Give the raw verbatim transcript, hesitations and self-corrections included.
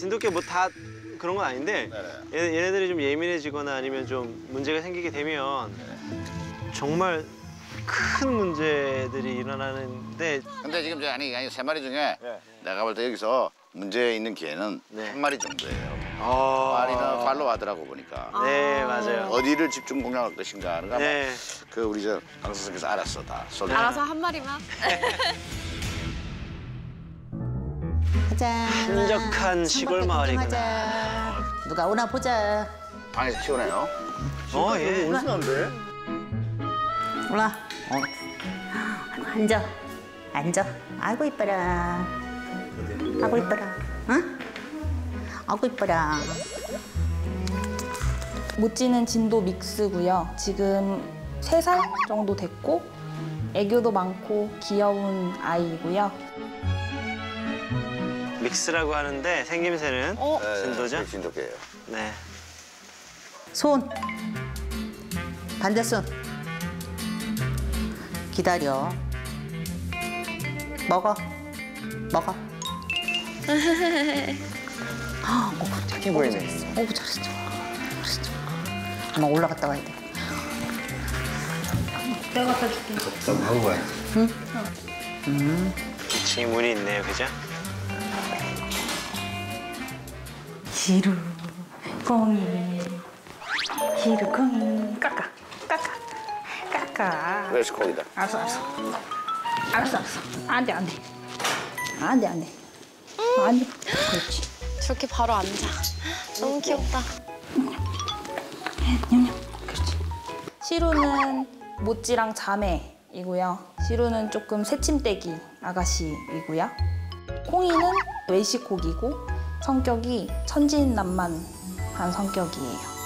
진돗개 뭐 다 그런 건 아닌데 얘, 얘네들이 좀 예민해지거나 아니면 좀 문제가 생기게 되면 정말 큰 문제들이 일어나는데. 근데 지금 저 아니 아니 세 마리 중에 내가 볼 때 여기서 문제 있는 개는 네. 한 마리 정도예요. 어... 마리는 팔로우 하더라고 보니까. 네, 맞아요. 어디를 집중 공략할 것인가 하는 거. 네. 그 우리 저 강 선생께서 알았어 다. 쏠 알아서 한 마리만. 가자. 한적한 시골 마을이구나. 누가 오나 보자. 방에서 키우네요. 어, 예. 온순한데? 올라. 어. 앉아. 앉아. 아이고 이뻐라. 아이고 이뻐라. 응? 아이고 이뻐라. 모찌는 진도 믹스고요. 지금 세 살 정도 됐고 애교도 많고 귀여운 아이이고요. 믹스라고 하는데 생김새는 어? 진도죠? 네, 진돗개예요. 네. 손. 반대손. 기다려. 먹어. 먹어. 아, 어, 착해 보이네. 오, 잘했어. 잘했어. 아마 올라갔다 와야 돼. 내가 갖다 줄게. 좀 하고 가야지. 응? 음. 이 문이 있네요, 그죠? 히루 콩이 히루 콩이 까까 까까 까까. 레스코이다. 알았어 알았어 알았어 알았어 안돼 안돼 안돼 안돼 안돼 그렇지. 저렇게 바로 앉아. 너무 귀엽다. 냠냠 그렇지. 시루는 모찌랑 자매이고요. 시루는 조금 새침대기 아가씨이고요. 콩이는 외식고기고 성격이 천진난만한 성격이에요.